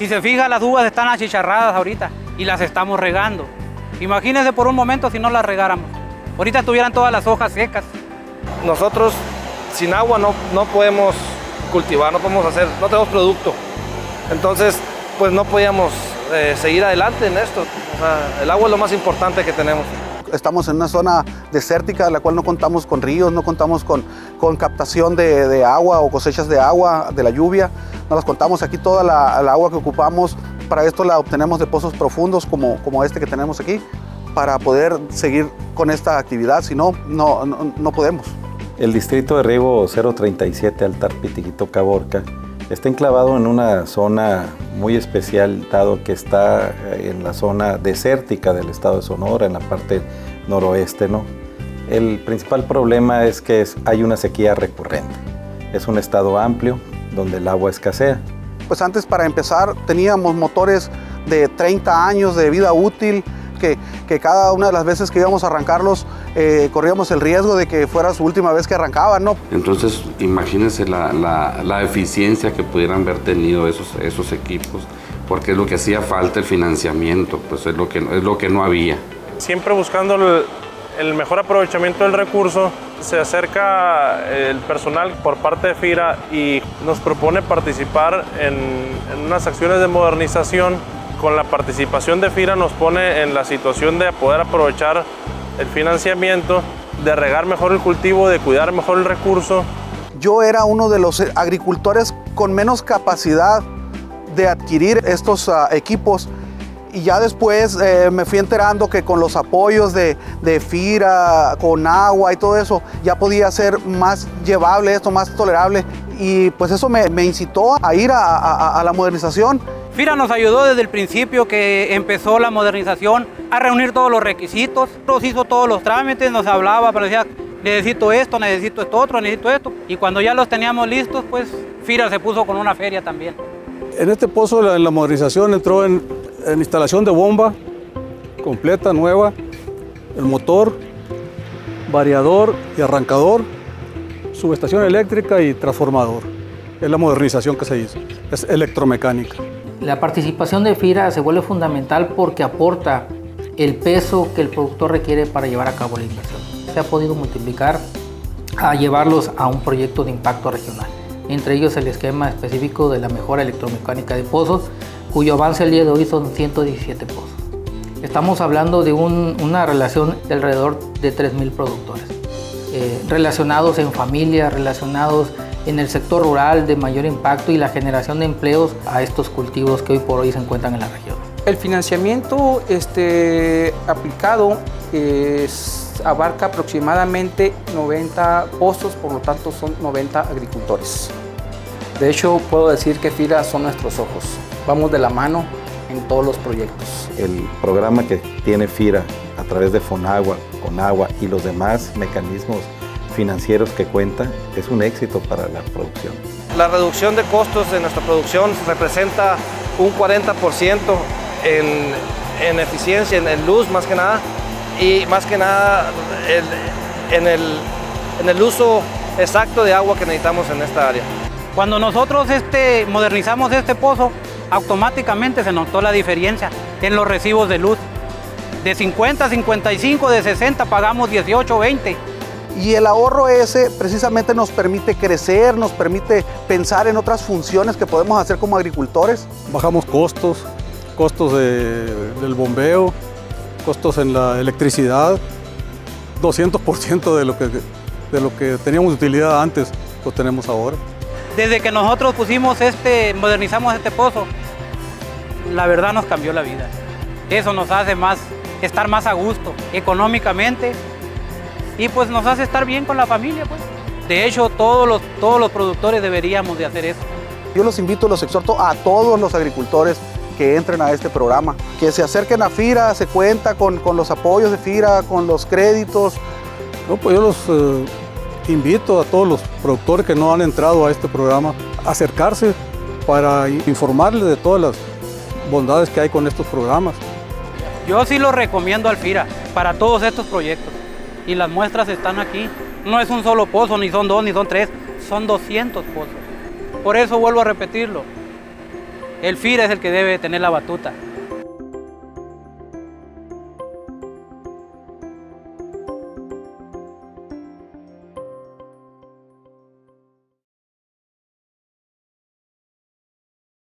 Si se fija, las uvas están achicharradas ahorita y las estamos regando. Imagínense por un momento si no las regáramos. Ahorita estuvieran todas las hojas secas. Nosotros sin agua no podemos cultivar, no podemos hacer, no tenemos producto. Entonces, pues no podíamos seguir adelante en esto. O sea, el agua es lo más importante que tenemos. Estamos en una zona desértica, en la cual no contamos con ríos, no contamos con captación de agua o cosechas de agua, de la lluvia. No las contamos aquí, toda la agua que ocupamos, para esto la obtenemos de pozos profundos como este que tenemos aquí, para poder seguir con esta actividad, si no, no podemos. El distrito de riego 037 Altar Pitiquito Caborca está enclavado en una zona muy especial, dado que está en la zona desértica del estado de Sonora, en la parte noroeste, ¿no? El principal problema es que hay una sequía recurrente. Es un estado amplio donde el agua escasea. Pues antes, para empezar, teníamos motores de 30 años de vida útil, que cada una de las veces que íbamos a arrancarlos corríamos el riesgo de que fuera su última vez que arrancaban, ¿no? Entonces, imagínense la eficiencia que pudieran haber tenido esos equipos, porque es lo que hacía falta, el financiamiento, pues es lo que no había. Siempre buscando el mejor aprovechamiento del recurso, se acerca el personal por parte de FIRA y nos propone participar en unas acciones de modernización. Con la participación de FIRA nos pone en la situación de poder aprovechar el financiamiento, de regar mejor el cultivo, de cuidar mejor el recurso. Yo era uno de los agricultores con menos capacidad de adquirir estos equipos, y ya después me fui enterando que con los apoyos de FIRA, con agua y todo eso, ya podía ser más llevable esto, más tolerable, y pues eso me incitó a ir a la modernización. FIRA nos ayudó desde el principio que empezó la modernización a reunir todos los requisitos, nos hizo todos los trámites, nos hablaba, pero decía, necesito esto otro, necesito esto. Y cuando ya los teníamos listos, pues FIRA se puso con una feria también. En este pozo la modernización entró en instalación de bomba completa, nueva, el motor, variador y arrancador, subestación eléctrica y transformador. Es la modernización que se hizo, es electromecánica. La participación de FIRA se vuelve fundamental porque aporta el peso que el productor requiere para llevar a cabo la inversión. Se ha podido multiplicar a llevarlos a un proyecto de impacto regional, entre ellos el esquema específico de la mejora electromecánica de pozos, cuyo avance al día de hoy son 117 pozos. Estamos hablando de una relación de alrededor de 3,000 productores, relacionados en familia, relacionados en el sector rural de mayor impacto y la generación de empleos a estos cultivos que hoy por hoy se encuentran en la región. El financiamiento aplicado abarca aproximadamente 90 pozos, por lo tanto son 90 agricultores. De hecho, puedo decir que FIRA son nuestros ojos. Vamos de la mano en todos los proyectos. El programa que tiene FIRA a través de Fonagua, Conagua y los demás mecanismos financieros que cuenta es un éxito para la producción. La reducción de costos de nuestra producción representa un 40% en eficiencia, en luz más que nada, y más que nada en el uso exacto de agua que necesitamos en esta área. Cuando nosotros modernizamos este pozo, automáticamente se notó la diferencia en los recibos de luz. De 50, 55, de 60 pagamos 18, 20. Y el ahorro ese precisamente nos permite crecer, nos permite pensar en otras funciones que podemos hacer como agricultores. Bajamos costos del bombeo, costos en la electricidad, 200% de lo que teníamos de utilidad antes, lo tenemos ahora. Desde que nosotros modernizamos este pozo, la verdad nos cambió la vida. Eso nos hace estar más a gusto económicamente, y pues nos hace estar bien con la familia, pues. De hecho, todos los productores deberíamos de hacer eso. Yo los invito, los exhorto a todos los agricultores que entren a este programa, que se acerquen a FIRA, se cuenta con los apoyos de FIRA, con los créditos. No, pues yo los invito a todos los productores que no han entrado a este programa a acercarse para informarles de todas las bondades que hay con estos programas. Yo sí lo recomiendo al FIRA para todos estos proyectos. Y las muestras están aquí. No es un solo pozo, ni son 2, ni son 3, son 200 pozos. Por eso vuelvo a repetirlo. El FIRA es el que debe tener la batuta.